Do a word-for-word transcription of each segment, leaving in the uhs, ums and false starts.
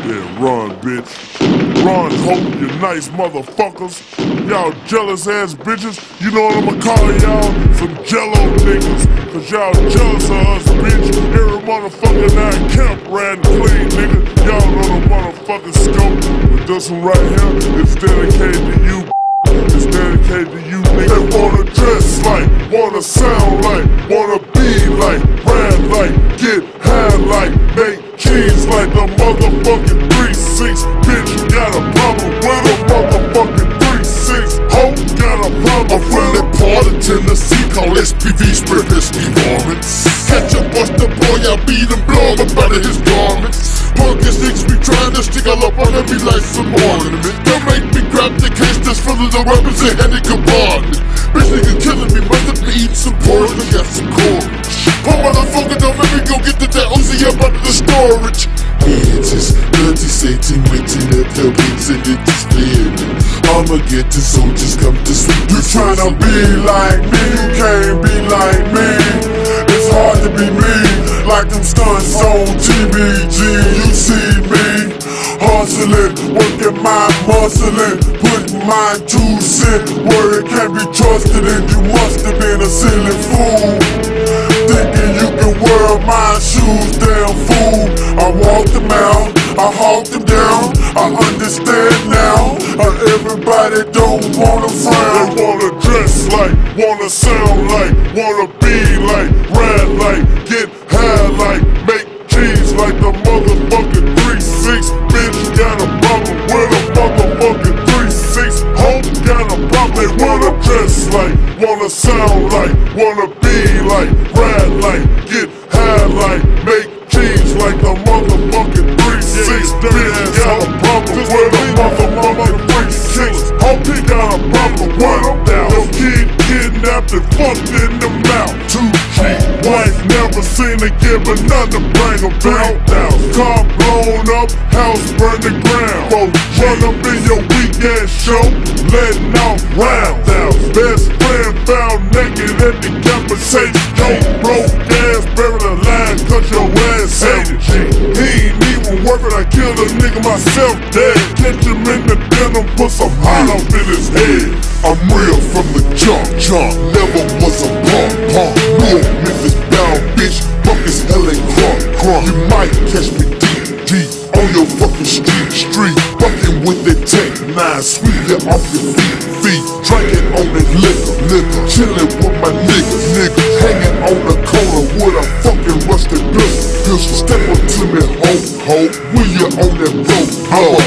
Yeah, run, bitch. Run, hope, you nice motherfuckers. Y'all jealous ass bitches. You know what I'ma call y'all? Some jello niggas. Cause y'all jealous of us, bitch. Every motherfucker nine camp riding clean, nigga. Y'all know the motherfucking scope. But this one right here is dedicated to you. It's dedicated to you, nigga. They wanna dress like, wanna sound like, wanna be like, rap like, get high like, make cheese like the motherfucking three six. Bitch, got a problem with a motherfucking three six. Ho, got a problem. I'm from that part of Tennessee called S P V, spread this varmints. Catch a buster boy, I beat him, blow him up out of his garments. Punk ass niggas be trying to stick all up under me like some ornament. Don't make me grab the case that's full of the weapons and hand it compartment. Bitch nigga killing me, must have been eating some porridge and got some courage. Poor motherfucker, don't make me go get the that Uzi up out of the storage. It's just dirty Satan waiting at the beats and it is clear. I'ma get the soldiers come to sweep. You tryna be like me, you can't be like me. It's hard to be me, like them stunts on T V G. You see me hustling, working my muscling, putting my two cents where it can't be trusted, and you must have been a silly fool, thinking you can wear my shoes, damn fool. I walked them out, I hawked them down, I understand now. Uh, everybody don't wanna frown. They wanna dress like, wanna sound like, wanna be like, rap like, get high like, make cheese like the motherfucking three six. Bitch, got a problem with a motherfucking three six. Hope got a problem. They wanna dress like, wanna sound like, wanna be like, rap like, get high like, make cheese like the motherfucking three six. Bitch, got a problem with a motherfucking three six. Hope he got a problem with him. Your kid kidnapped and fucked in the mouth. two G wife never seen her give a none to bring him back down. Car blown up, house burned to ground. Run up in your weak ass show, letting off round down. Best friend found naked at the decapitated. Yo, broke ass buried alive cause your ass hated. He ain't even worth it, I killed a nigga myself dead. Catch him in the denim, put some hot up in his head. I'm real from the jump, jump, never was a punk, punk. Real Memphis bound bitch, fuck is hell and crunk, crunk. You might catch me deep, deep on your fucking street, street. Fucking with that tech nine, sweep you off your feet, feet. Drinking on that liquor, liquor. Chilling with my niggas, niggas. Hanging on the corner with a fucking rusted gun. Girl, so step up to me, ho, ho. When you on that road, blow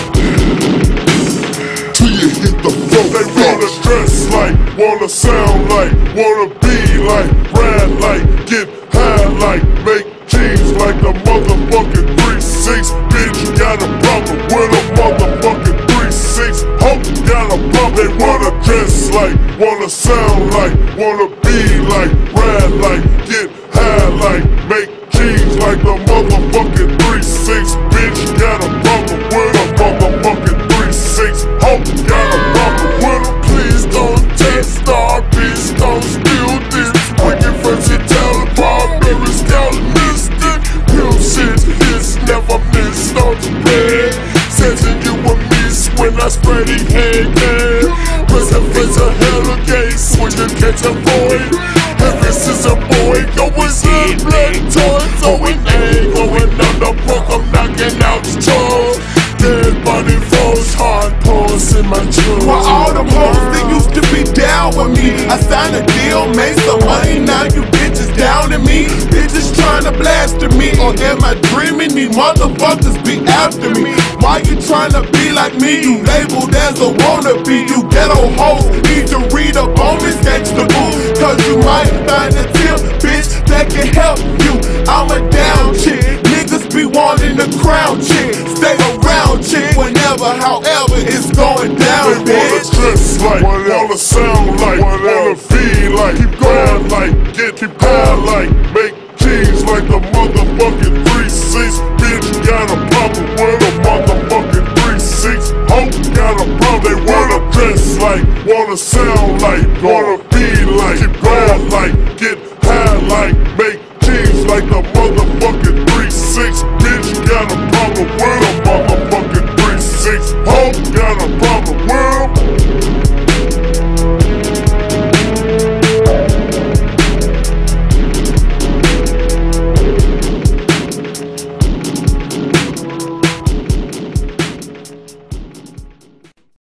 till you hit the floor. They wanna dress like, wanna sound like, wanna be like, rap like, get high like, make cheese like the motherfucking three six. Bitch, got a problem with a motherfucking three six. Hope got a problem. They wanna dress like, wanna sound like, wanna be like, rap like, get high like, make cheese like the motherfucking three six. Bitch, got a problem with a motherfucking three six. Hope got a problem with them. Please don't test our beast, don't steal this. Wicked friends, you tell the barbarian scout mystic. Pill shit hits, never miss, don't you beg. Sensing you a miss when I spread it head, yeah. Press a face a hell of gates when you catch a boy. Ever since a boy, go with the black toys. Going egg, going on the brook, I'm knocking out the jaws. Dead body falls hard, pulse in my jaws. For all them hoes that used to be down with me, I signed a deal, made some money, now you bitches down at me. Bitches trying to blast at me, or am I dreaming? These motherfuckers be after me. Why you trying to be like me? You labeled as a wannabe. You ghetto hoes need to read up on this gangsta boo, cause you might find a tip, bitch, that can help you. I'm a down chick, niggas be wanting the crown chick. Stay around chick, whenever, however it's going down, they bitch. wanna dress like, wanna sound like, wanna feel like, keep going like, get keep high like, make cheese like the motherfucking three six. Bitch, got a problem with a motherfucking three six. Hope got a problem. They wanna dress like, wanna sound like, wanna